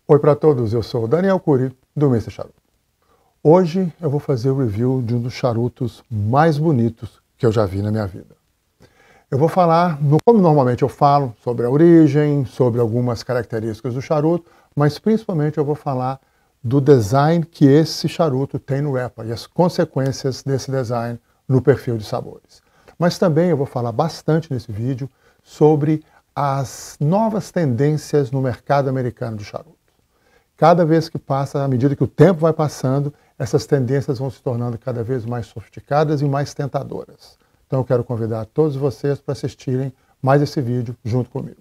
Oi para todos, eu sou o Daniel Cury do Mr. Charuto. Hoje eu vou fazer o review de um dos charutos mais bonitos que eu já vi na minha vida. Eu vou falar, como normalmente eu falo, sobre a origem, sobre algumas características do charuto, mas principalmente eu vou falar do design que esse charuto tem no wrapper e as consequências desse design no perfil de sabores. Mas também eu vou falar bastante nesse vídeo sobre as novas tendências no mercado americano de charuto. Cada vez que passa, à medida que o tempo vai passando, essas tendências vão se tornando cada vez mais sofisticadas e mais tentadoras. Então eu quero convidar todos vocês para assistirem mais esse vídeo junto comigo.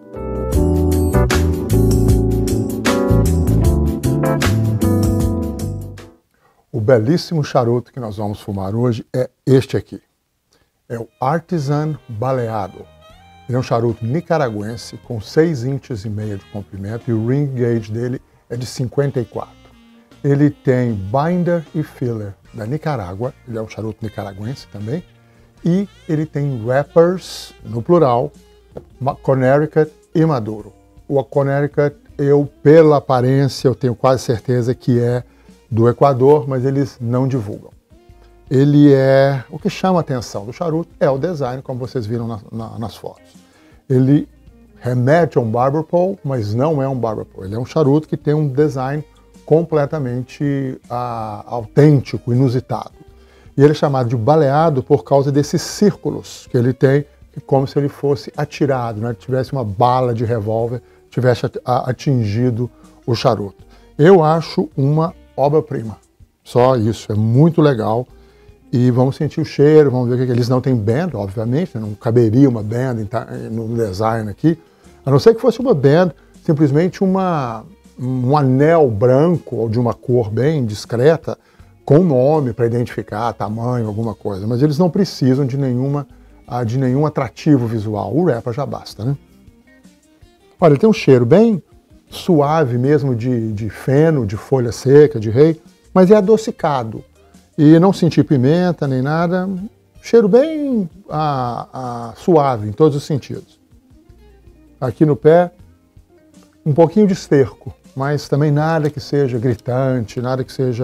O belíssimo charuto que nós vamos fumar hoje é este aqui. É o Artisan Baleado. Ele é um charuto nicaragüense com 6,5 inches de comprimento e o ring gauge dele é de 54. Ele tem binder e filler da Nicarágua, ele é um charuto nicaragüense também, e ele tem wrappers, no plural, Connecticut e Maduro. O Connecticut, pela aparência, eu tenho quase certeza que é do Equador, mas eles não divulgam. Ele é, o que chama a atenção do charuto é o design, como vocês viram nas fotos. Ele remete a um barber pole, mas não é um barber pole. Ele é um charuto que tem um design completamente autêntico, inusitado. E ele é chamado de baleado por causa desses círculos que ele tem, como se ele fosse atirado, né? Tivesse uma bala de revólver, tivesse atingido o charuto. Eu acho uma obra-prima. Só isso, é muito legal. E vamos sentir o cheiro, vamos ver que eles não têm band, obviamente, não caberia uma band no design aqui, a não ser que fosse uma band, simplesmente um anel branco ou de uma cor bem discreta, com nome para identificar, tamanho, alguma coisa. Mas eles não precisam de nenhum atrativo visual. O wrapper já basta, né? Olha, ele tem um cheiro bem suave mesmo de feno, de folha seca, de rei, mas é adocicado. E não senti pimenta nem nada, cheiro bem suave em todos os sentidos. Aqui no pé, um pouquinho de esterco, mas também nada que seja gritante, nada que seja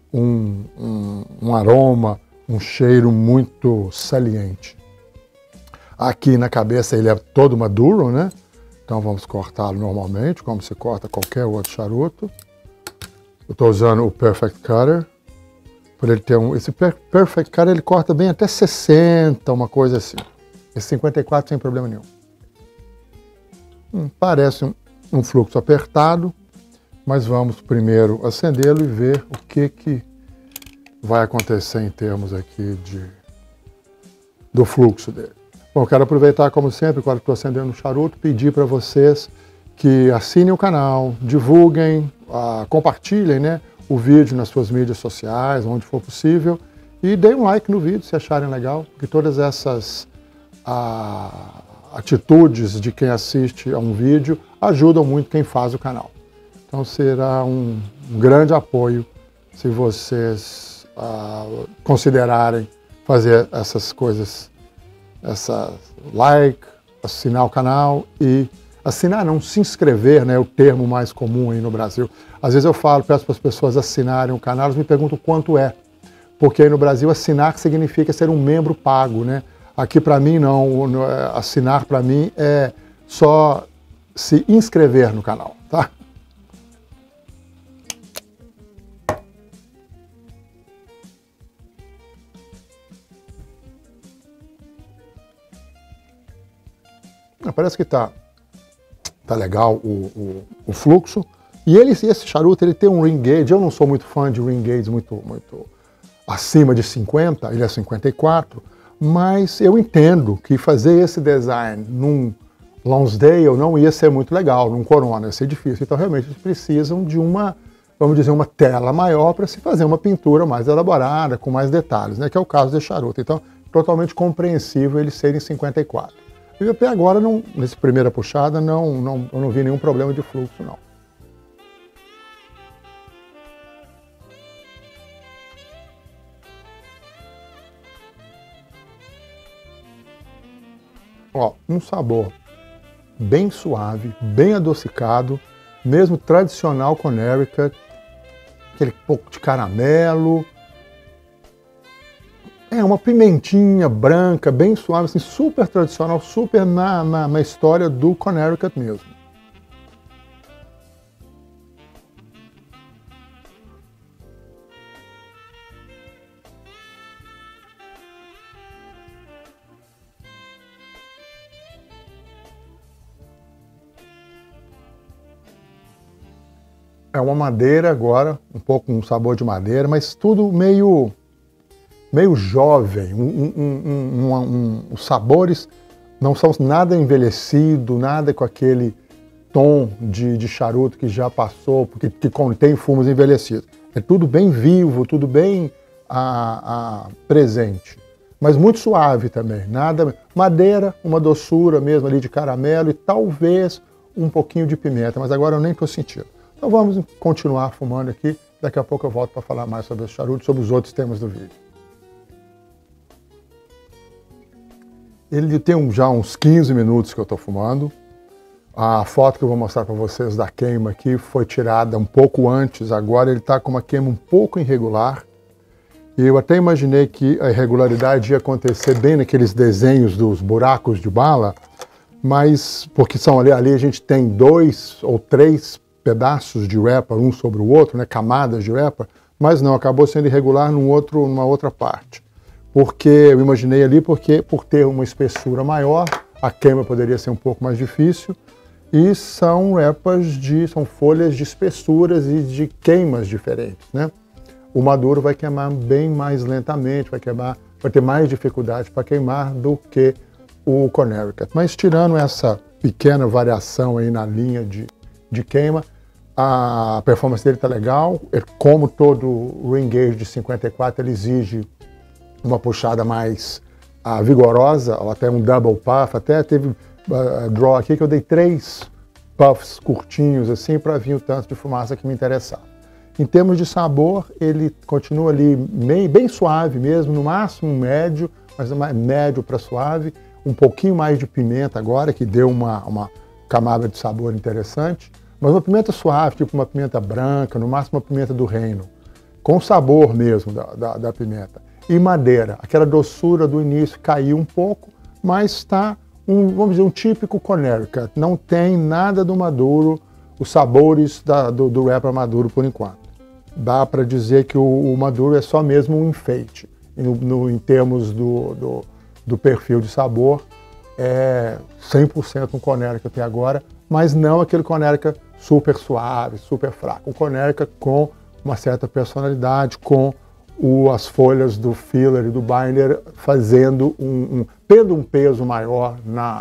um aroma, um cheiro muito saliente. Aqui na cabeça ele é todo maduro, né? Então vamos cortá-lo normalmente, como se corta qualquer outro charuto. Eu estou usando o Perfect Cutter. Por ele ter esse Perfect Cutter, ele corta bem até 60, uma coisa assim. Esse 54 sem problema nenhum. Parece um fluxo apertado, mas vamos primeiro acendê-lo e ver o que vai acontecer em termos aqui do fluxo dele. Bom, eu quero aproveitar, como sempre, quando estou acendendo o charuto, pedir para vocês que assinem o canal, divulguem, compartilhem, né, o vídeo nas suas mídias sociais, onde for possível, e deem um like no vídeo se acharem legal, porque todas essas atitudes de quem assiste a um vídeo ajudam muito quem faz o canal. Então será um grande apoio se vocês considerarem fazer essas coisas, like, assinar o canal e assinar, não, se inscrever, né, é o termo mais comum aí no Brasil. Às vezes eu peço para as pessoas assinarem o canal, eles me perguntam quanto é. Porque aí no Brasil assinar significa ser um membro pago, né? Aqui para mim não, assinar para mim é só se inscrever no canal, tá? Parece que tá legal o fluxo. E esse charuto ele tem um ring gauge, eu não sou muito fã de ring gauge muito acima de 50, ele é 54, mas eu entendo que fazer esse design num Lonsdale não ia ser muito legal, num Corona ia ser difícil. Então realmente eles precisam de vamos dizer, uma tela maior para se fazer uma pintura mais elaborada, com mais detalhes, né, que é o caso desse charuto. Então, totalmente compreensível ele ser em 54. E até agora, nessa primeira puxada, eu não vi nenhum problema de fluxo, não. Ó, um sabor bem suave, bem adocicado, mesmo tradicional Connecticut, aquele pouco de caramelo. É uma pimentinha branca, bem suave, assim, super tradicional, super na história do Connecticut mesmo. É uma madeira agora, um pouco um sabor de madeira, mas tudo meio jovem. Os sabores não são nada envelhecido, nada com aquele tom de charuto que já passou, porque que contém fumos envelhecidos. É tudo bem vivo, tudo bem presente, mas muito suave também. Nada madeira, uma doçura mesmo ali de caramelo e talvez um pouquinho de pimenta, mas agora eu nem estou sentindo. Então vamos continuar fumando aqui. Daqui a pouco eu volto para falar mais sobre esse charuto, sobre os outros temas do vídeo. Ele tem já uns 15 minutos que eu estou fumando. A foto que eu vou mostrar para vocês da queima aqui foi tirada um pouco antes. Agora ele está com uma queima um pouco irregular. E eu até imaginei que a irregularidade ia acontecer bem naqueles desenhos dos buracos de bala, mas porque são ali a gente tem 2 ou 3 pedaços de wrapper, um sobre o outro, né, camadas de wrapper, mas não, acabou sendo irregular numa outra parte. Porque eu imaginei ali, porque por ter uma espessura maior, a queima poderia ser um pouco mais difícil, e são são folhas de espessuras e de queimas diferentes, né? O maduro vai queimar bem mais lentamente, vai ter mais dificuldade para queimar do que o Connecticut. Mas tirando essa pequena variação aí na linha de queima, a performance dele está legal. Como todo ring gauge de 54, ele exige uma puxada mais vigorosa, ou até um double puff. Até teve draw aqui que eu dei 3 puffs curtinhos assim para vir o tanto de fumaça que me interessava. Em termos de sabor, ele continua ali bem suave mesmo, no máximo médio, mas médio para suave, um pouquinho mais de pimenta agora, que deu uma camada de sabor interessante, mas uma pimenta suave, tipo uma pimenta branca, no máximo uma pimenta do reino, com sabor mesmo da pimenta. E madeira, aquela doçura do início caiu um pouco, mas está, vamos dizer, um típico Connecticut. Não tem nada do maduro, os sabores do wrapper maduro por enquanto. Dá para dizer que o maduro é só mesmo um enfeite. Em termos do perfil de sabor, é 100% um Connecticut até agora, mas não aquele Connecticut super suave, super fraco. Um Connecticut com uma certa personalidade, com as folhas do filler e do binder fazendo tendo um peso maior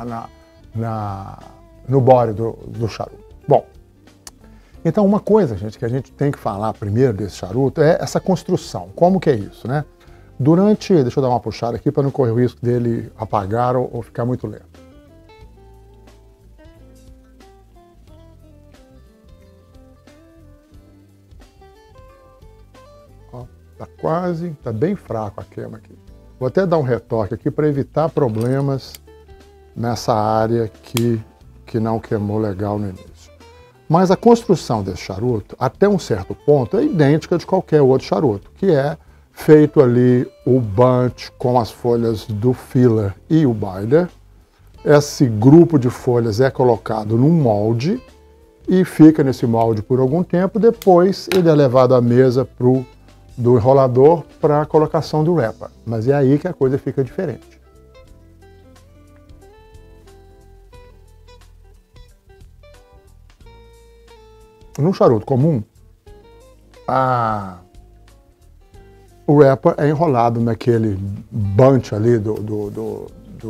no body do charuto. Bom, então uma coisa, gente, que a gente tem que falar primeiro desse charuto é essa construção. Como que é isso, né? Deixa eu dar uma puxada aqui para não correr o risco dele apagar ou ficar muito lento. Tá bem fraco a queima aqui. Vou até dar um retoque aqui para evitar problemas nessa área que não queimou legal no início. Mas a construção desse charuto, até um certo ponto, é idêntica de qualquer outro charuto, que é feito ali o bunch com as folhas do filler e o binder. Esse grupo de folhas é colocado num molde e fica nesse molde por algum tempo. Depois ele é levado à mesa do enrolador para a colocação do wrapper. Mas é aí que a coisa fica diferente. Num charuto comum, o wrapper é enrolado naquele bunch ali do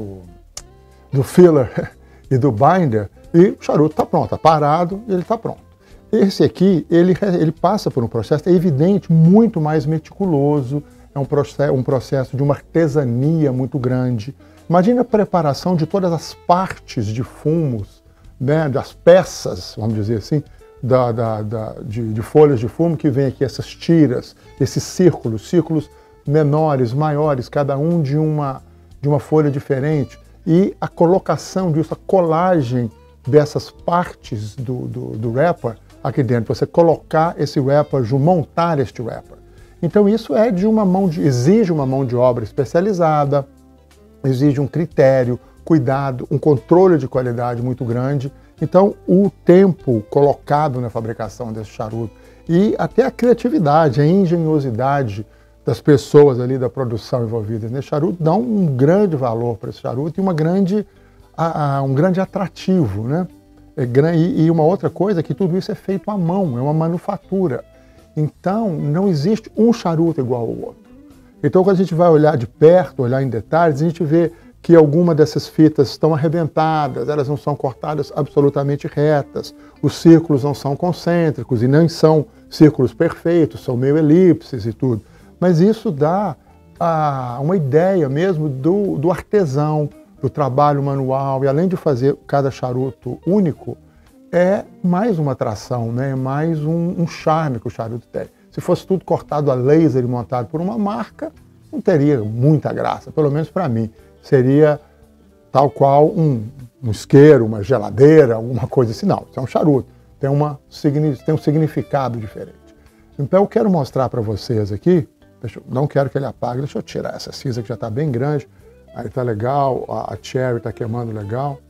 filler e do binder, e o charuto está pronto, está parado e ele está pronto. Esse aqui, ele passa por um processo, é evidente, muito mais meticuloso, é um processo de uma artesania muito grande. Imagina a preparação de todas as partes de fumos, né, das peças, vamos dizer assim, de folhas de fumo que vem aqui, essas tiras, esses círculos menores, maiores, cada um de uma folha diferente, e a colocação disso, a colagem dessas partes do wrapper aqui dentro, você colocar esse wrapper, montar este wrapper. Então isso é exige uma mão de obra especializada, exige um critério, cuidado, um controle de qualidade muito grande. Então o tempo colocado na fabricação desse charuto e até a criatividade, a engenhosidade das pessoas ali da produção envolvidas nesse charuto dão um grande valor para esse charuto e um grande atrativo, né? E uma outra coisa é que tudo isso é feito à mão, é uma manufatura. Então não existe um charuto igual ao outro. Então quando a gente vai olhar de perto, olhar em detalhes, a gente vê que alguma dessas fitas estão arrebentadas, elas não são cortadas absolutamente retas, os círculos não são concêntricos e nem são círculos perfeitos, são meio elipses e tudo. Mas isso dá uma ideia mesmo do artesão, do trabalho manual, e além de fazer cada charuto único, é mais uma atração, né? É mais um charme que o charuto tem. Se fosse tudo cortado a laser e montado por uma marca, não teria muita graça, pelo menos para mim. Seria tal qual um isqueiro, uma geladeira, alguma coisa assim. Não, isso é um charuto, tem um significado diferente. Então eu quero mostrar para vocês aqui, não quero que ele apague, deixa eu tirar essa cinza que já está bem grande. Aí está legal, a cherry está queimando legal.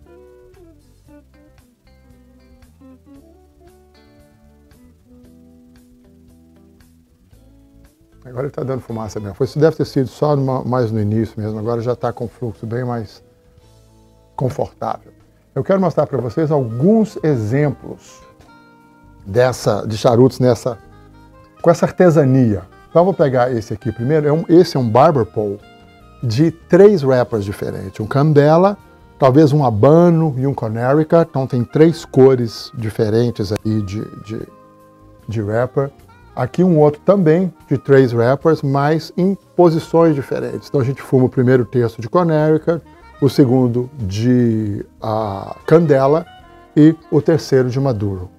Agora ele está dando fumaça mesmo. Isso deve ter sido só mais no início mesmo, agora já está com fluxo bem mais confortável. Eu quero mostrar para vocês alguns exemplos de charutos com essa artesania. Então eu vou pegar esse aqui primeiro. Esse é um barber pole de 3 wrappers diferentes. Um Candela, talvez um Habano e um Connecticut. Então tem 3 cores diferentes aí de wrapper. Aqui um outro também de 3 wrappers, mas em posições diferentes. Então a gente fuma o primeiro terço de Connecticut, o segundo de Candela e o terceiro de Maduro.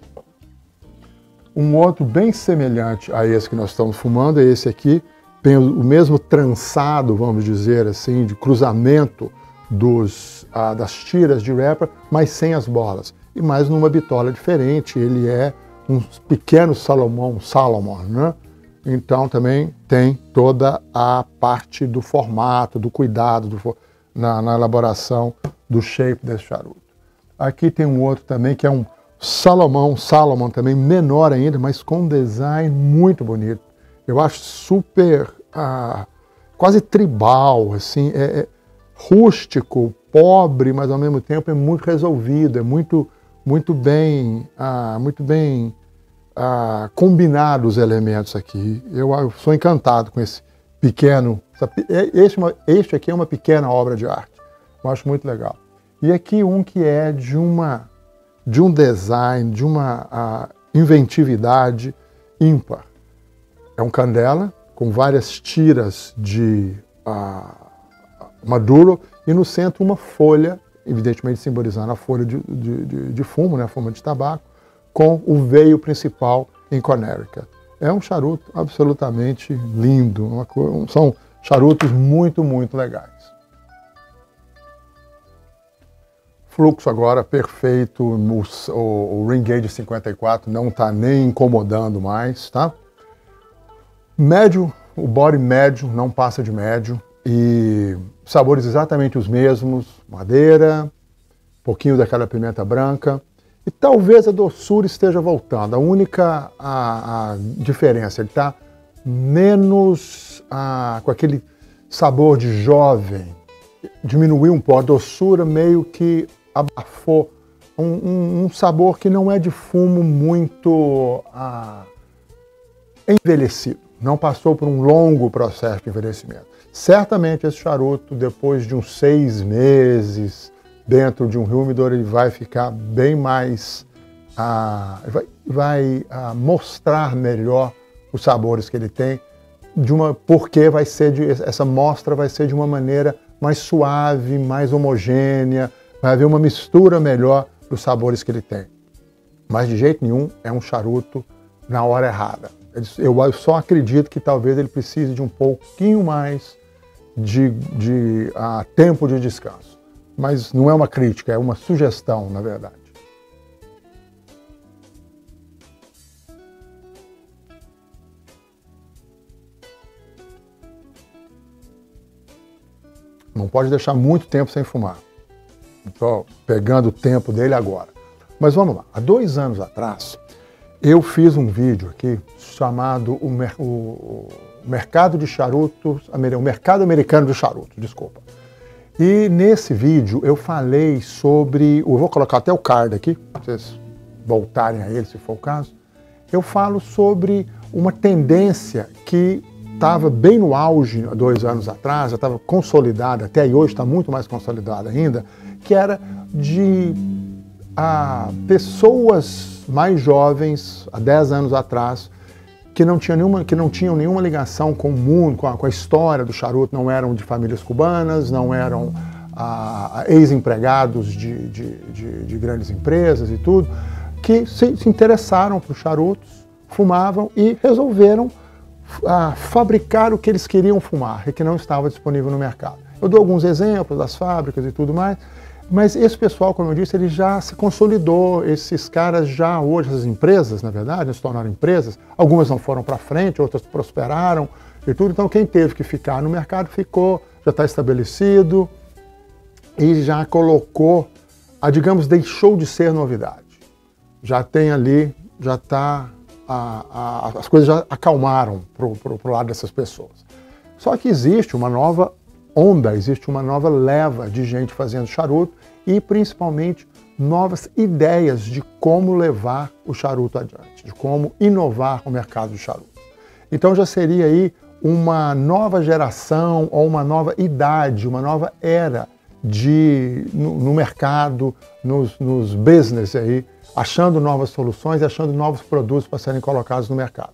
Um outro bem semelhante a esse que nós estamos fumando é esse aqui, tem o mesmo trançado, vamos dizer assim, de cruzamento das tiras de wrapper, mas sem as bolas. E mais numa bitola diferente, ele é um pequeno Salomon, né? Então também tem toda a parte do formato, do cuidado na elaboração do shape desse charuto. Aqui tem um outro também que é um Salomon também menor ainda, mas com um design muito bonito. Eu acho super, quase tribal, assim, rústico, pobre, mas ao mesmo tempo é muito resolvido, é muito bem combinado os elementos aqui. Eu sou encantado com esse pequeno, este aqui é uma pequena obra de arte, eu acho muito legal. E aqui um que é de um design, de uma inventividade ímpar. É um Candela com várias tiras de Maduro e no centro uma folha, evidentemente simbolizando a folha de fumo, né, a fuma de tabaco, com o veio principal em Connecticut. É um charuto absolutamente lindo, são charutos muito, muito legais. Fluxo agora perfeito, o Ring Gauge 54 não está nem incomodando mais, tá? Médio, o body médio não passa de médio e sabores exatamente os mesmos, madeira, um pouquinho daquela pimenta branca e talvez a doçura esteja voltando. A única diferença, ele está menos com aquele sabor de jovem, diminuiu um pouco, a doçura meio que abafou, um sabor que não é de fumo muito envelhecido, não passou por um longo processo de envelhecimento. Certamente esse charuto, depois de uns 6 meses dentro de um humidor, ele vai ficar bem mais, vai mostrar melhor os sabores que ele tem, porque essa mostra vai ser de uma maneira mais suave, mais homogênea, vai haver uma mistura melhor dos sabores que ele tem. Mas de jeito nenhum é um charuto na hora errada. Eu só acredito que talvez ele precise de um pouquinho mais de tempo de descanso. mas não é uma crítica, é uma sugestão, na verdade. Não pode deixar muito tempo sem fumar. Estou pegando o tempo dele agora. Mas vamos lá. Há 2 anos atrás, eu fiz um vídeo aqui chamado o Mercado de Charutos, o Mercado Americano de Charutos, desculpa. E nesse vídeo eu falei sobre, eu vou colocar até o card aqui, para vocês voltarem a ele se for o caso. Eu falo sobre uma tendência que estava bem no auge há 2 anos atrás, já estava consolidada, até hoje está muito mais consolidada ainda, que era de pessoas mais jovens, há 10 anos atrás, que não tinham nenhuma ligação com o mundo, com a história do charuto, não eram de famílias cubanas, não eram ex-empregados de grandes empresas e tudo, que se interessaram por charutos, fumavam e resolveram fabricar o que eles queriam fumar e que não estava disponível no mercado. Eu dou alguns exemplos das fábricas e tudo mais, mas esse pessoal, como eu disse, ele já se consolidou, esses caras já hoje, as empresas, na verdade, se tornaram empresas, algumas não foram para frente, outras prosperaram e tudo, então quem teve que ficar no mercado ficou, já está estabelecido e já colocou, digamos, deixou de ser novidade. Já tem ali, já está... as coisas já acalmaram para o lado dessas pessoas. Só que existe uma nova onda, existe uma nova leva de gente fazendo charuto e principalmente novas ideias de como levar o charuto adiante, de como inovar o mercado de charuto. Então já seria aí uma nova geração ou uma nova idade, uma nova era no mercado, nos business aí, achando novas soluções e achando novos produtos para serem colocados no mercado.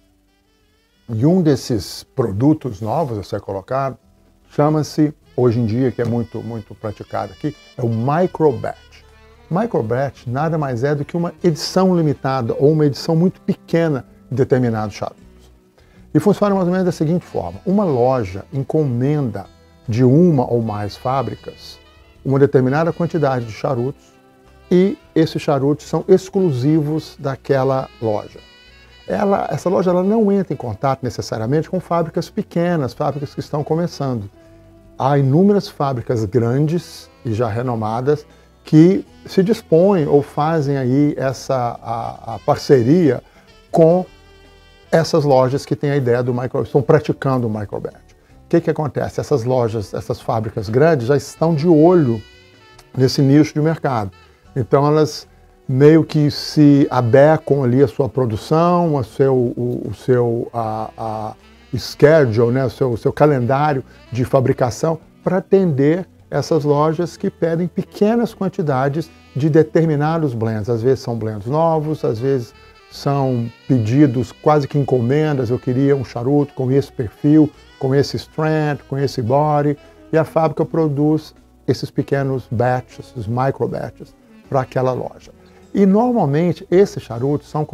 E um desses produtos novos a ser colocado chama-se, hoje em dia, que é muito praticado aqui, é o microbatch. Microbatch nada mais é do que uma edição limitada ou uma edição muito pequena de determinados charutos. E funciona mais ou menos da seguinte forma: uma loja encomenda de uma ou mais fábricas uma determinada quantidade de charutos e esses charutos são exclusivos daquela loja. Essa loja não entra em contato necessariamente com fábricas pequenas, fábricas que estão começando. Há inúmeras fábricas grandes e já renomadas que se dispõem ou fazem aí a parceria com essas lojas que têm a ideia do estão praticando o microbatch. O que acontece? Essas lojas, essas fábricas grandes já estão de olho nesse nicho de mercado. Então elas meio que se adequam ali a sua produção, o seu schedule, né, o seu calendário de fabricação para atender essas lojas que pedem pequenas quantidades de determinados blends. Às vezes são blends novos, às vezes são pedidos quase que encomendas, eu queria um charuto com esse perfil, com esse strength, com esse body, e a fábrica produz esses pequenos batches, esses micro batches, para aquela loja. E normalmente esses charutos são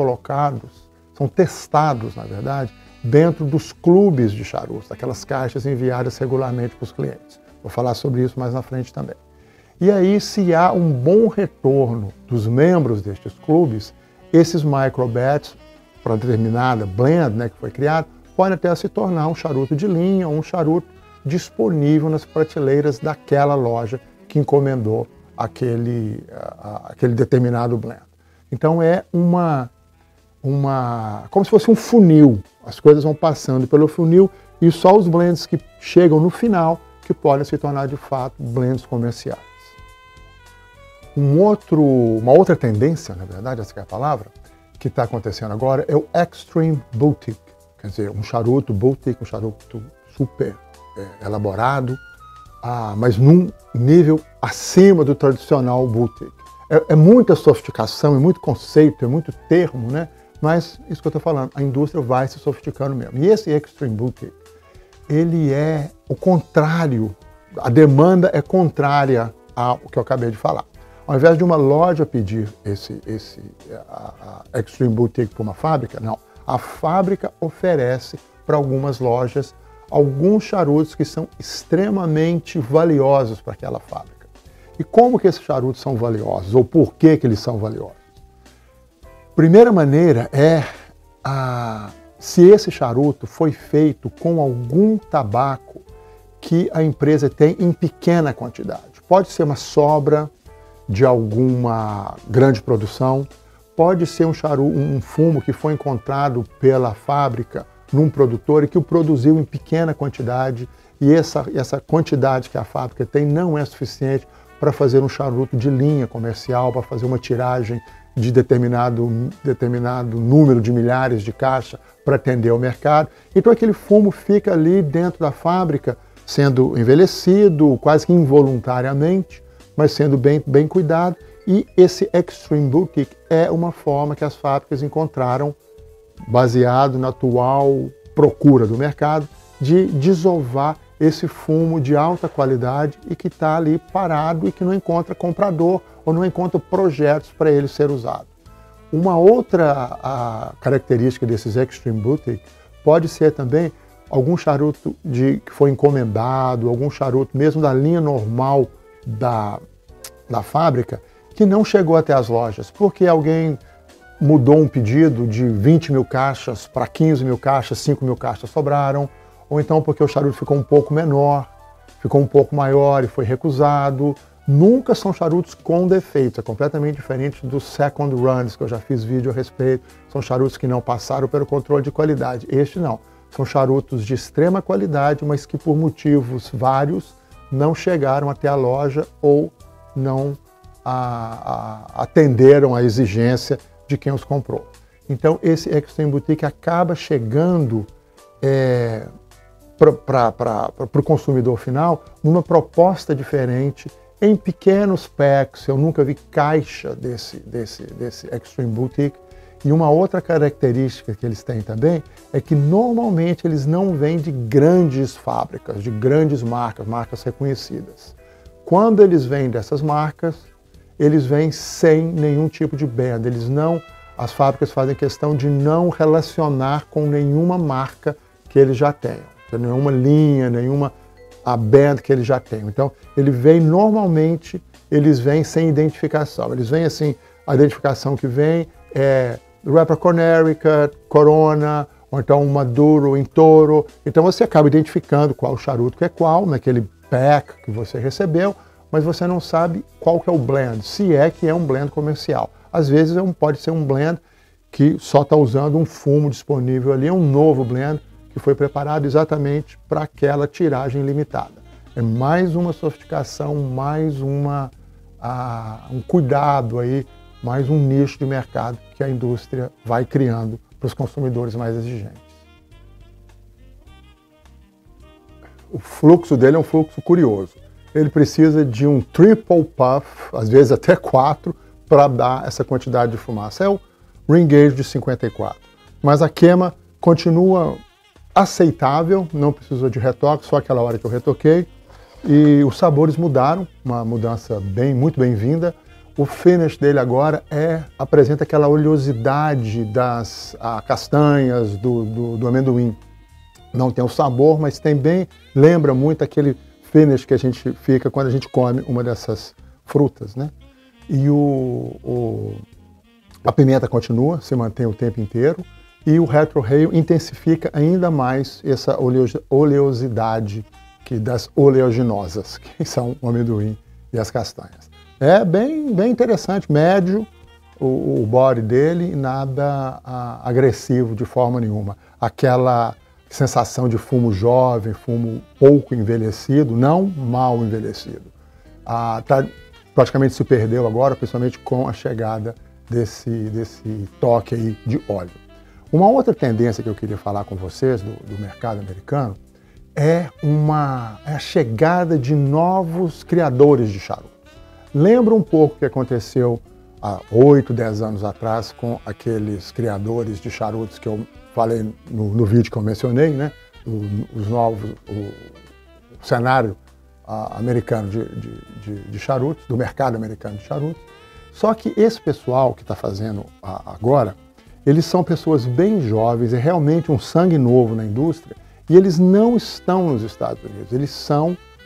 testados, na verdade, dentro dos clubes de charutos, daquelas caixas enviadas regularmente para os clientes. Vou falar sobre isso mais na frente também. E aí, se há um bom retorno dos membros destes clubes, esses microbatches, para determinada blend, né, que foi criado, pode até se tornar um charuto de linha ou um charuto disponível nas prateleiras daquela loja que encomendou aquele determinado blend. Então é como se fosse um funil. As coisas vão passando pelo funil e só os blends que chegam no final que podem se tornar de fato blends comerciais. Uma outra tendência, na verdade, essa que é a palavra, que está acontecendo agora é o Extreme Boutique. Quer dizer, um charuto boutique, um charuto super elaborado, mas num nível acima do tradicional boutique. É muita sofisticação, é muito conceito, é muito termo, né? Mas isso que eu estou falando, a indústria vai se sofisticando mesmo. E esse Extreme Boutique, ele é o contrário, a demanda é contrária ao que eu acabei de falar. Ao invés de uma loja pedir esse Extreme Boutique para uma fábrica, não. A fábrica oferece para algumas lojas alguns charutos que são extremamente valiosos para aquela fábrica. E como que esses charutos são valiosos, ou por que que eles são valiosos? Primeira maneira é se esse charuto foi feito com algum tabaco que a empresa tem em pequena quantidade. Pode ser uma sobra de alguma grande produção, pode ser um fumo que foi encontrado pela fábrica num produtor e que o produziu em pequena quantidade, e essa quantidade que a fábrica tem não é suficiente para fazer um charuto de linha comercial, para fazer uma tiragem de determinado número de milhares de caixas para atender ao mercado. Então aquele fumo fica ali dentro da fábrica, sendo envelhecido quase que involuntariamente, mas sendo bem cuidado. E esse Extreme Boutique é uma forma que as fábricas encontraram, baseado na atual procura do mercado, de desovar esse fumo de alta qualidade e que está ali parado e que não encontra comprador ou não encontra projetos para ele ser usado. Uma outra característica desses Extreme Boutique pode ser também algum charuto que foi encomendado, algum charuto mesmo da linha normal da fábrica, que não chegou até as lojas, porque alguém mudou um pedido de 20 mil caixas para 15 mil caixas, 5 mil caixas sobraram, ou então porque o charuto ficou um pouco menor, ficou um pouco maior e foi recusado. Nunca são charutos com defeitos, é completamente diferente dos second runs, que eu já fiz vídeo a respeito. São charutos que não passaram pelo controle de qualidade. Este não. São charutos de extrema qualidade, mas que por motivos vários não chegaram até a loja ou não atenderam à exigência de quem os comprou. Então esse Extreme Boutique acaba chegando para o consumidor final numa proposta diferente, em pequenos packs. Eu nunca vi caixa desse Extreme Boutique. E uma outra característica que eles têm também é que normalmente eles não vêm de grandes fábricas, de grandes marcas reconhecidas. Quando eles vêm dessas marcas, eles vêm sem nenhum tipo de band. As fábricas fazem questão de não relacionar com nenhuma marca que eles já tenham, nenhuma linha, a band que eles já tenham. Então, normalmente, eles vêm sem identificação. Eles vêm assim, a identificação que vem é Wrapper Connecticut, Corona, ou então um Maduro em Toro. Então você acaba identificando qual charuto que é qual, naquele pack que você recebeu, mas você não sabe qual que é o blend, se é que é um blend comercial. Às vezes pode ser um blend que só está usando um fumo disponível ali, é um novo blend que foi preparado exatamente para aquela tiragem limitada. É mais uma sofisticação, mais um cuidado aí, mais um nicho de mercado que a indústria vai criando para os consumidores mais exigentes. O fluxo dele é um fluxo curioso. Ele precisa de um triple puff, às vezes até 4, para dar essa quantidade de fumaça. É o Ring Gauge de 54. Mas a queima continua aceitável, não precisou de retoque, só aquela hora que eu retoquei. E os sabores mudaram, uma mudança muito bem-vinda. O finish dele agora apresenta aquela oleosidade das castanhas, do amendoim. Não tem o sabor, mas lembra muito aquele finish que a gente fica quando a gente come uma dessas frutas, né? E a pimenta continua, se mantém o tempo inteiro, e o retrohail intensifica ainda mais essa oleosidade das oleaginosas, que são o amendoim e as castanhas. É bem interessante, médio o body dele, nada agressivo de forma nenhuma. Aquela sensação de fumo jovem, fumo pouco envelhecido, não mal envelhecido. Praticamente se perdeu agora, principalmente com a chegada desse toque aí de óleo. Uma outra tendência que eu queria falar com vocês do mercado americano é a chegada de novos criadores de charuto. Lembra um pouco o que aconteceu há 8, 10 anos atrás com aqueles criadores de charutos que eu falei no vídeo que eu mencionei, né? O cenário americano de charutos, do mercado americano de charutos. Só que esse pessoal que está fazendo agora, eles são pessoas bem jovens, é realmente um sangue novo na indústria, e eles não estão nos Estados Unidos, eles são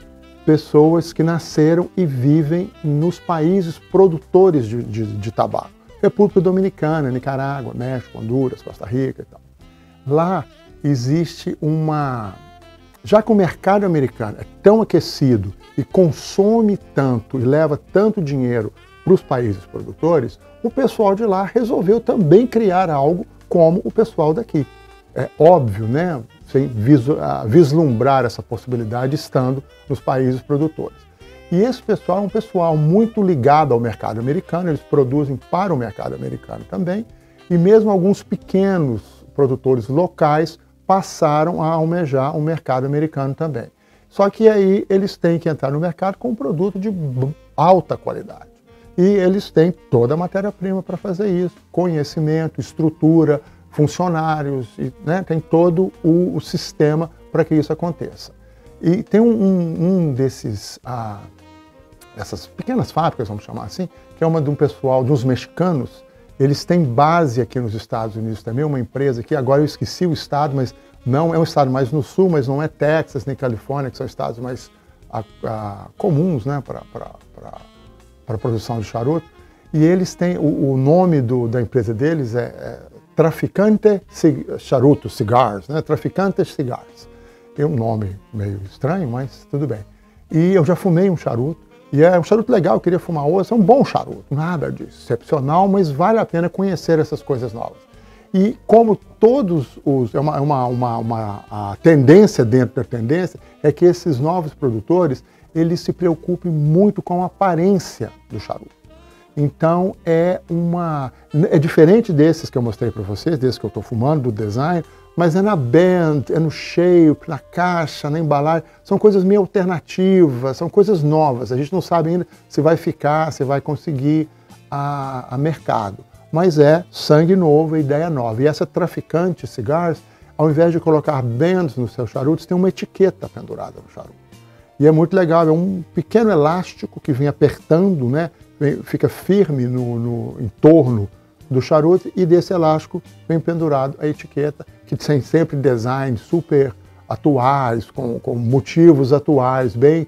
pessoas que nasceram e vivem nos países produtores de tabaco. República Dominicana, Nicarágua, México, Honduras, Costa Rica e tal. Lá existe uma... Já que o mercado americano é tão aquecido e consome tanto e leva tanto dinheiro para os países produtores, o pessoal de lá resolveu também criar algo como o pessoal daqui. É óbvio, né? Sem vislumbrar essa possibilidade estando nos países produtores. E esse pessoal é um pessoal muito ligado ao mercado americano, eles produzem para o mercado americano também, e mesmo alguns pequenos produtores locais passaram a almejar o mercado americano também. Só que aí eles têm que entrar no mercado com um produto de alta qualidade. E eles têm toda a matéria-prima para fazer isso, conhecimento, estrutura, funcionários, né? Tem todo o sistema para que isso aconteça. E tem essas pequenas fábricas, vamos chamar assim, que é uma de um pessoal, dos mexicanos. Eles têm base aqui nos Estados Unidos também, uma empresa que agora eu esqueci o estado, mas não é um estado mais no sul, mas não é Texas nem Califórnia, que são estados mais comuns, né, para a produção de charuto. E eles têm, o nome da empresa deles é Traficante Charuto Cigars, né, Traficante Cigars. Tem um nome meio estranho, mas tudo bem. E eu já fumei um charuto, e é um charuto legal, eu queria fumar outro, é um bom charuto, nada de excepcional, mas vale a pena conhecer essas coisas novas. E como todos os... a tendência dentro da tendência é que esses novos produtores, eles se preocupem muito com a aparência do charuto. Então é diferente desses que eu mostrei para vocês, desses que eu estou fumando, do design, mas é na band, é no shape, na caixa, na embalagem. São coisas meio alternativas, são coisas novas. A gente não sabe ainda se vai ficar, se vai conseguir a mercado. Mas é sangue novo, é ideia nova. E essa Traficante Cigars, ao invés de colocar bands nos seus charutos, tem uma etiqueta pendurada no charuto. E é muito legal, é um pequeno elástico que vem apertando, né? Fica firme em torno do charuto, e desse elástico vem pendurado a etiqueta, que tem sempre designs super atuais, com motivos atuais, bem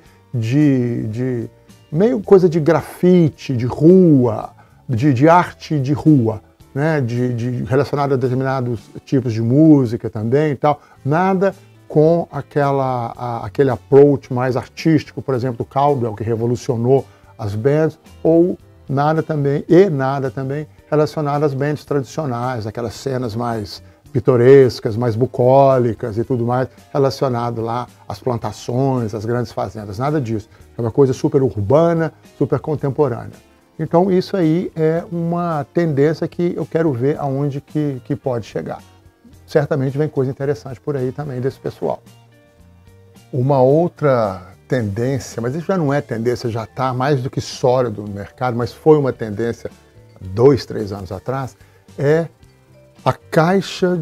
meio coisa de grafite, de rua, de arte de rua, né? Relacionado a determinados tipos de música também e tal. Nada com aquele approach mais artístico, por exemplo, do Caldwell, que revolucionou as bands, ou nada também relacionado às bands tradicionais, aquelas cenas mais pitorescas, mais bucólicas e tudo mais, relacionado lá às plantações, às grandes fazendas, nada disso. É uma coisa super urbana, super contemporânea. Então isso aí é uma tendência que eu quero ver aonde que pode chegar. Certamente vem coisa interessante por aí também desse pessoal. Uma outra tendência, mas isso já não é tendência, já está mais do que sólido no mercado, mas foi uma tendência 2, 3 anos atrás, é a caixa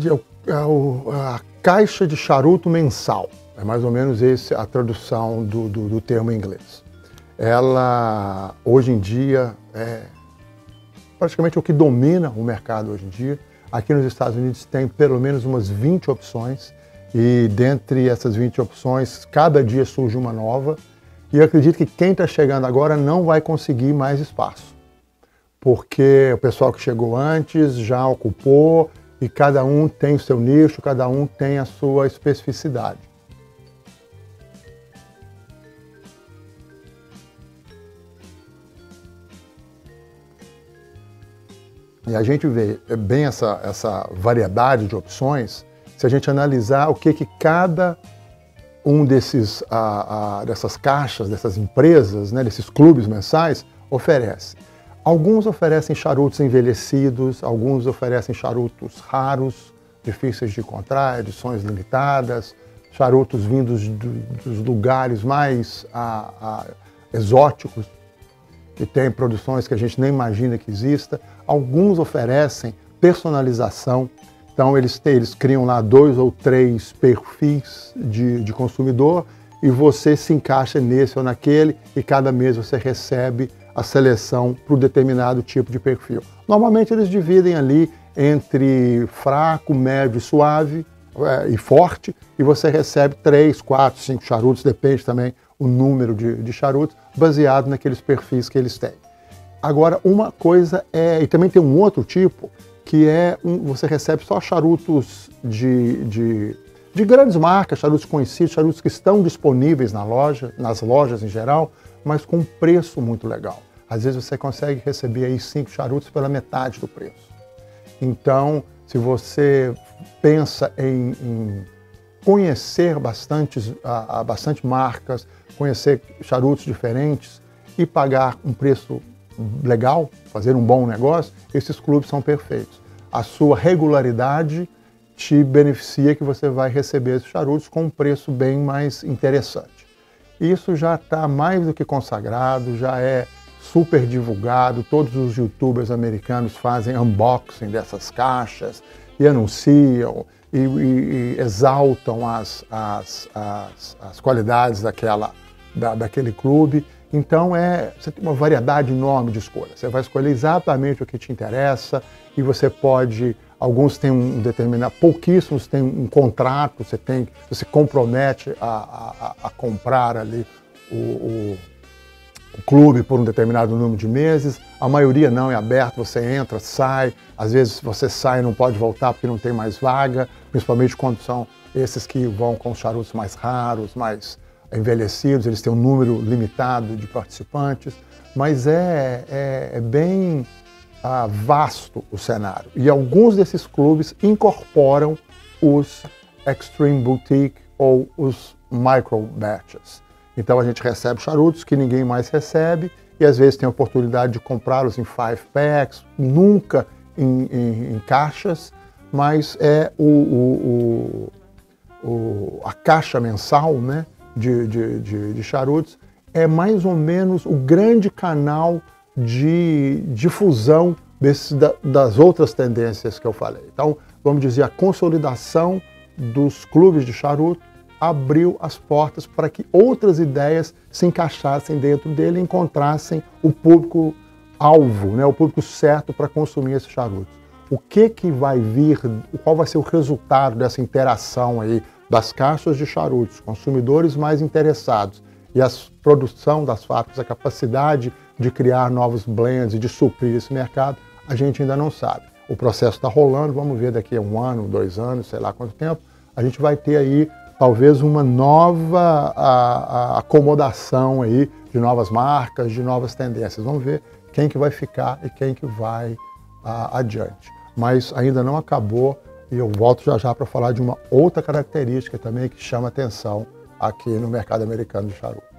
de charuto mensal. É mais ou menos essa a tradução do termo em inglês. Ela, hoje em dia, é praticamente o que domina o mercado hoje em dia. Aqui nos Estados Unidos tem pelo menos umas 20 opções, e dentre essas 20 opções, cada dia surge uma nova, e eu acredito que quem está chegando agora não vai conseguir mais espaço, porque o pessoal que chegou antes já ocupou, e cada um tem o seu nicho, cada um tem a sua especificidade. E a gente vê bem essa variedade de opções se a gente analisar o que cada um dessas caixas, dessas empresas, né, desses clubes mensais, oferece. Alguns oferecem charutos envelhecidos, alguns oferecem charutos raros, difíceis de encontrar, edições limitadas, charutos vindos dos lugares mais exóticos, que tem produções que a gente nem imagina que exista. Alguns oferecem personalização, então eles criam lá 2 ou 3 perfis de consumidor, e você se encaixa nesse ou naquele, e cada mês você recebe a seleção para um determinado tipo de perfil. Normalmente eles dividem ali entre fraco, médio e suave, e forte, e você recebe 3, 4, 5 charutos, depende também o número de charutos, baseado naqueles perfis que eles têm. Agora, uma coisa e também tem um outro tipo, que você recebe só charutos de grandes marcas, charutos conhecidos, charutos que estão disponíveis nas lojas em geral, mas com um preço muito legal. Às vezes você consegue receber aí 5 charutos pela metade do preço. Então, se você pensa em conhecer bastante marcas, conhecer charutos diferentes e pagar um preço legal, fazer um bom negócio, esses clubes são perfeitos. A sua regularidade te beneficia que você vai receber esses charutos com um preço bem mais interessante. Isso já está mais do que consagrado, já é super divulgado, todos os youtubers americanos fazem unboxing dessas caixas e anunciam e exaltam as qualidades daquele clube. Então você tem uma variedade enorme de escolhas. Você vai escolher exatamente o que te interessa e você pode, alguns têm pouquíssimos têm um contrato, você se compromete a comprar ali o clube por um determinado número de meses. A maioria não é aberto, você entra, sai, às vezes você sai e não pode voltar porque não tem mais vaga, principalmente quando são esses que vão com os charutos mais raros, mais envelhecidos, eles têm um número limitado de participantes, mas é bem vasto o cenário. E alguns desses clubes incorporam os Extreme Boutique ou os Micro Batches. Então a gente recebe charutos que ninguém mais recebe e às vezes tem a oportunidade de comprá-los em 5 packs, nunca em caixas, mas a caixa mensal, né, de charutos é mais ou menos o grande canal de difusão das outras tendências que eu falei. Então, vamos dizer, a consolidação dos clubes de charuto abriu as portas para que outras ideias se encaixassem dentro dele e encontrassem o público-alvo, né, o público certo para consumir esses charutos. O que vai vir, qual vai ser o resultado dessa interação aí das caixas de charutos, consumidores mais interessados e a produção das fábricas, a capacidade de criar novos blends e de suprir esse mercado, a gente ainda não sabe. O processo está rolando, vamos ver daqui a 1 ano, 2 anos, sei lá quanto tempo, a gente vai ter aí talvez uma nova acomodação aí de novas marcas, de novas tendências. Vamos ver quem que vai ficar e quem que vai adiante. Mas ainda não acabou e eu volto já para falar de uma outra característica também que chama atenção aqui no mercado americano de charutos.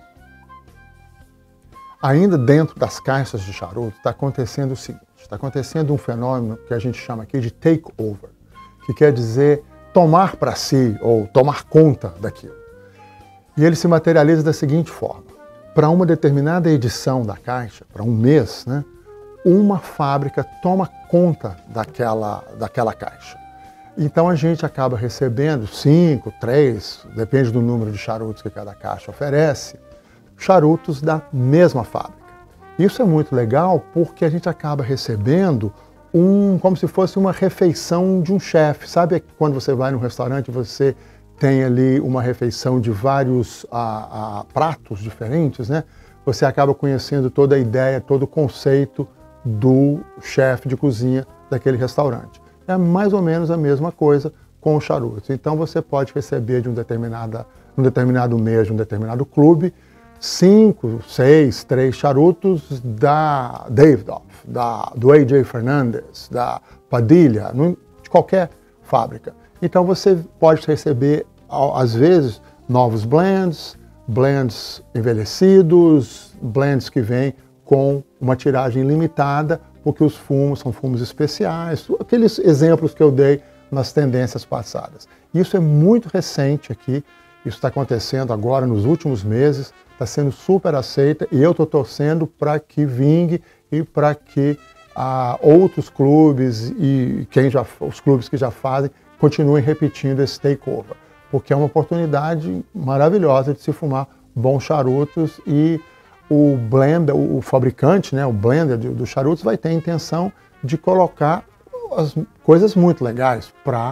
Ainda dentro das caixas de charuto está acontecendo o seguinte, está acontecendo um fenômeno que a gente chama aqui de takeover, que quer dizer tomar para si ou tomar conta daquilo. E ele se materializa da seguinte forma: para uma determinada edição da caixa, para um mês, né, uma fábrica toma conta daquela caixa. Então a gente acaba recebendo 5, 3, depende do número de charutos que cada caixa oferece, charutos da mesma fábrica. Isso é muito legal porque a gente acaba recebendo como se fosse uma refeição de um chefe. Sabe quando você vai num restaurante e você tem ali uma refeição de vários pratos diferentes, né? Você acaba conhecendo toda a ideia, todo o conceito do chefe de cozinha daquele restaurante. É mais ou menos a mesma coisa com os charutos. Então você pode receber de um determinado mês, de um determinado clube, 5, 6, 3 charutos da Davidoff, do A.J. Fernandez, da Padilha, de qualquer fábrica. Então você pode receber, às vezes, novos blends envelhecidos, blends que vêm com uma tiragem limitada, porque os fumos são fumos especiais, aqueles exemplos que eu dei nas tendências passadas. Isso é muito recente aqui, isso está acontecendo agora nos últimos meses, está sendo super aceita e eu estou torcendo para que vingue e para que outros clubes e os clubes que já fazem continuem repetindo esse takeover, porque é uma oportunidade maravilhosa de se fumar bons charutos e o fabricante, né, o blender dos charutos vai ter a intenção de colocar as coisas muito legais para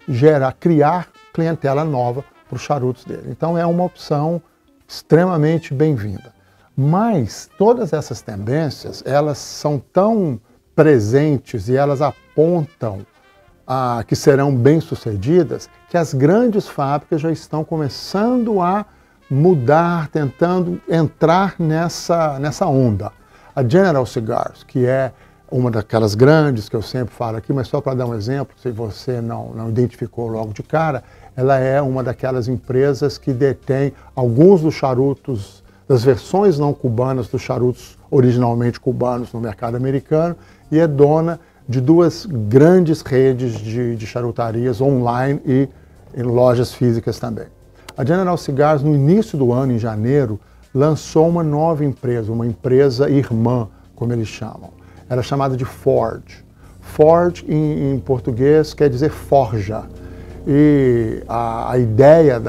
criar clientela nova para os charutos dele. Então é uma opção extremamente bem-vinda. Mas todas essas tendências, elas são tão presentes e elas apontam que serão bem-sucedidas, que as grandes fábricas já estão começando a mudar, tentando entrar nessa onda. A General Cigars, que é uma daquelas grandes que eu sempre falo aqui, mas só para dar um exemplo, se você não identificou logo de cara, ela é uma daquelas empresas que detém alguns dos charutos, das versões não cubanas dos charutos originalmente cubanos no mercado americano, e é dona de duas grandes redes de charutarias online e em lojas físicas também. A General Cigars, no início do ano, em janeiro, lançou uma nova empresa, uma empresa irmã, como eles chamam. Era chamada de Forge. Forge, em português, quer dizer forja. E a ideia,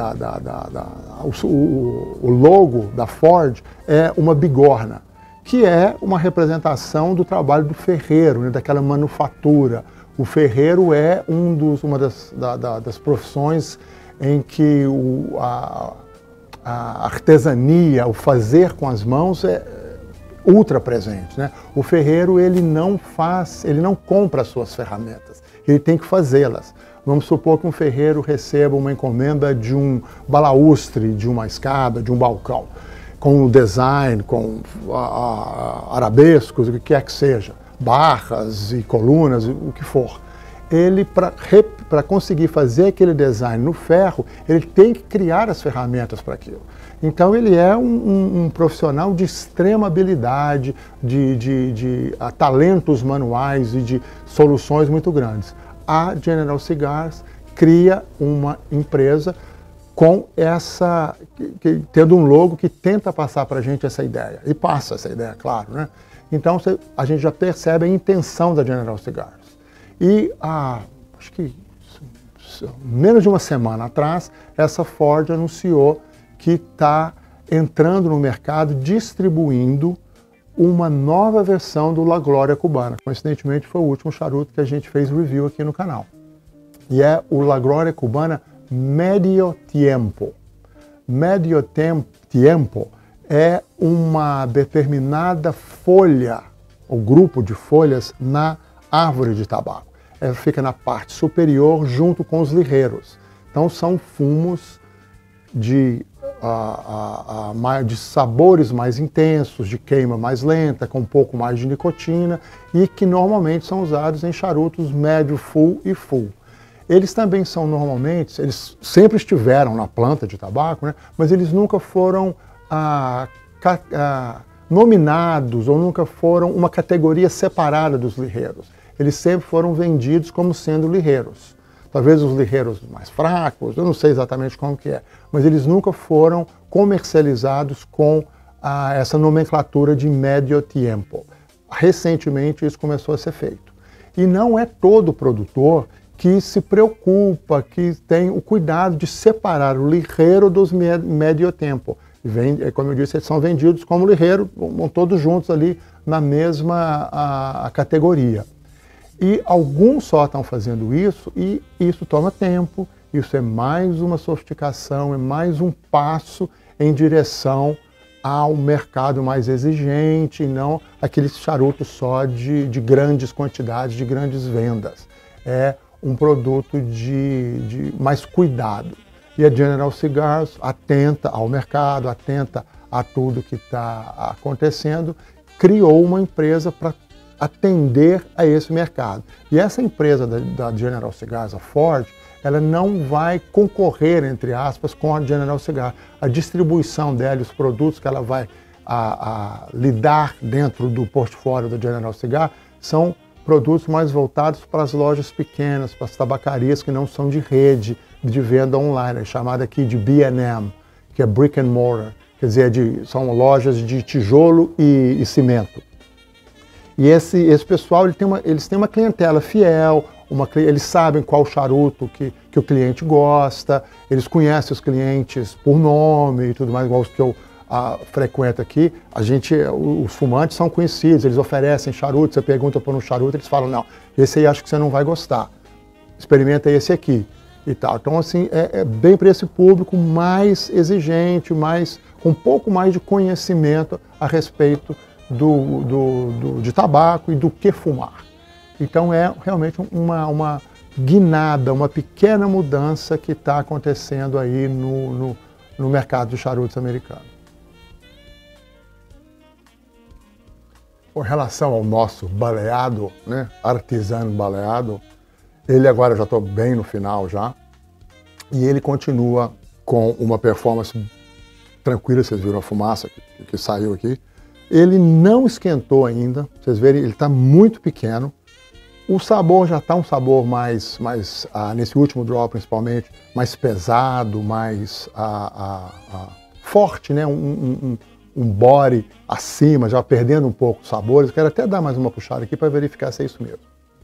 o logo da Forge é uma bigorna, que é uma representação do trabalho do ferreiro, né, daquela manufatura. O ferreiro é uma das profissões em que a artesania, o fazer com as mãos é ultra presente, né? O ferreiro, ele não compra as suas ferramentas, ele tem que fazê-las. Vamos supor que um ferreiro receba uma encomenda de um balaústre, de uma escada, de um balcão, com o design, com arabescos, o que quer que seja, barras e colunas, o que for. Ele, para conseguir fazer aquele design no ferro, ele tem que criar as ferramentas para aquilo. Então ele é um profissional de extrema habilidade, de talentos manuais e de soluções muito grandes. A General Cigars cria uma empresa com tendo um logo que tenta passar para a gente essa ideia. E passa essa ideia, claro, né? Então a gente já percebe a intenção da General Cigars. E acho que menos de uma semana atrás, essa Ford anunciou que está entrando no mercado distribuindo uma nova versão do La Gloria Cubana. Coincidentemente, foi o último charuto que a gente fez review aqui no canal. E é o La Gloria Cubana Medio Tiempo. Medio Tiempo é uma determinada folha, ou grupo de folhas, na árvore de tabaco. Ela fica na parte superior junto com os lirreiros. Então são fumos de sabores mais intensos, de queima mais lenta, com um pouco mais de nicotina e que normalmente são usados em charutos médio, full e full. Eles também são normalmente, eles sempre estiveram na planta de tabaco, né, mas eles nunca foram nominados ou nunca foram uma categoria separada dos lirreiros. Eles sempre foram vendidos como sendo lirreiros. Talvez os lirreiros mais fracos, eu não sei exatamente como que é, mas eles nunca foram comercializados com essa nomenclatura de medio tiempo. Recentemente isso começou a ser feito. E não é todo produtor que se preocupa, que tem o cuidado de separar o lirreiro dos medio tempo. Como eu disse, eles são vendidos como lirreiro, vão todos juntos ali na mesma categoria. E alguns só estão fazendo isso, e isso toma tempo, isso é mais uma sofisticação, é mais um passo em direção ao mercado mais exigente, e não aqueles charutos só de grandes quantidades, de grandes vendas. É um produto de mais cuidado. E a General Cigars atenta ao mercado, atenta a tudo que está acontecendo, criou uma empresa para atender a esse mercado. E essa empresa da General Cigars, a Ford, ela não vai concorrer, entre aspas, com a General Cigars. A distribuição dela, os produtos que ela vai lidar dentro do portfólio da General Cigars, são produtos mais voltados para as lojas pequenas, para as tabacarias que não são de rede de venda online, é chamada aqui de B&M, que é Brick and Mortar, quer dizer, são lojas de tijolo e cimento. E esse pessoal, eles têm uma clientela fiel, eles sabem qual charuto que o cliente gosta, eles conhecem os clientes por nome e tudo mais, igual os que eu frequento aqui. Os fumantes são conhecidos, eles oferecem charuto, você pergunta por um charuto, eles falam, não, esse aí acho que você não vai gostar, experimenta esse aqui. e tal. Então, assim, é bem para esse público mais exigente, com um pouco mais de conhecimento a respeito de tabaco e do que fumar. Então, é realmente uma guinada, uma pequena mudança que está acontecendo aí no mercado de charutos americano. Com relação ao nosso baleado, né, artesano baleado, ele agora já estou bem no final já, e ele continua com uma performance tranquila, vocês viram a fumaça que saiu aqui. Ele não esquentou ainda, vocês verem, ele está muito pequeno. O sabor já está um sabor mais nesse último drop principalmente, mais pesado, mais forte, né? Um body acima, já perdendo um pouco os sabores. Quero até dar mais uma puxada aqui para verificar se é isso mesmo.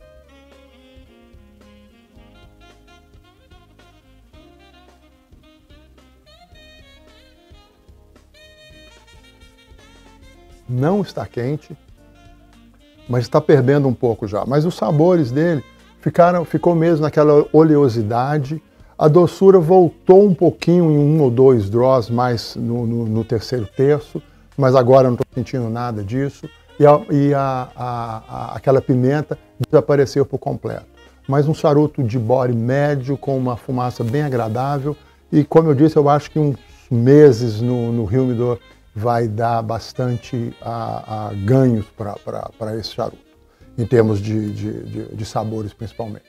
Não está quente, mas está perdendo um pouco já. Mas os sabores dele ficou mesmo naquela oleosidade. A doçura voltou um pouquinho em 1 ou 2 draws mais no terceiro terço, mas agora eu não estou sentindo nada disso. E aquela pimenta desapareceu por completo. Mas um charuto de body médio, com uma fumaça bem agradável. E como eu disse, eu acho que uns meses no Humidor vai dar bastante ganhos para esse charuto, em termos de sabores principalmente.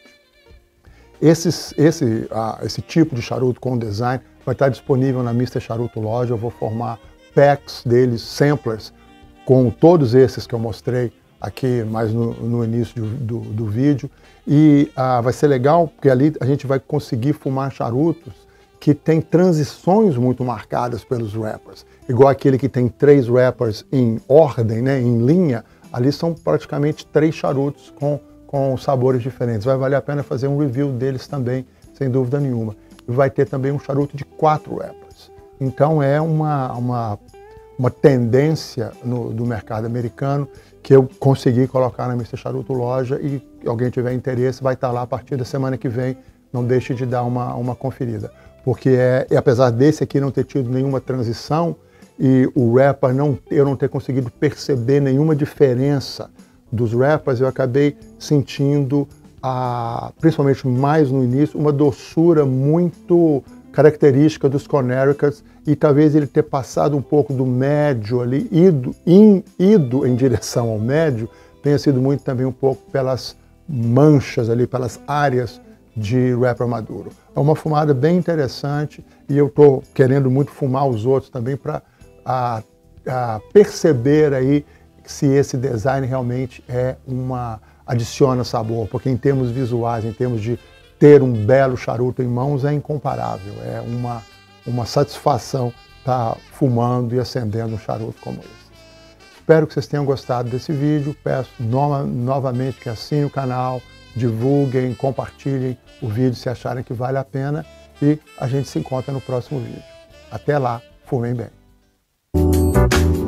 Esse tipo de charuto com design vai estar disponível na Mr. Charuto Loja. Eu vou formar packs deles, samplers, com todos esses que eu mostrei aqui mais no início do vídeo. E vai ser legal, porque ali a gente vai conseguir fumar charutos que tem transições muito marcadas pelos wrappers. Igual aquele que tem 3 wrappers em ordem, né, em linha, ali são praticamente 3 charutos com sabores diferentes. Vai valer a pena fazer um review deles também, sem dúvida nenhuma. E vai ter também um charuto de 4 wrappers. Então é uma tendência do mercado americano que eu consegui colocar na Mr. Charuto Loja, e se alguém tiver interesse vai estar lá a partir da semana que vem. Não deixe de dar uma conferida. Porque apesar desse aqui não ter tido nenhuma transição e o wrapper eu não ter conseguido perceber nenhuma diferença dos wrappers, eu acabei sentindo, principalmente mais no início, uma doçura muito característica dos Connecticut's, e talvez ele ter passado um pouco do médio ali, ido em direção ao médio, tenha sido muito também um pouco pelas manchas ali, pelas áreas de wrapper maduro. É uma fumada bem interessante, e eu estou querendo muito fumar os outros também para perceber aí se esse design realmente adiciona sabor, porque em termos visuais, em termos de ter um belo charuto em mãos, é incomparável. É uma satisfação estar fumando e acendendo um charuto como esse. Espero que vocês tenham gostado desse vídeo. Peço novamente que assinem o canal, divulguem, compartilhem o vídeo se acharem que vale a pena, e a gente se encontra no próximo vídeo. Até lá, fumem bem!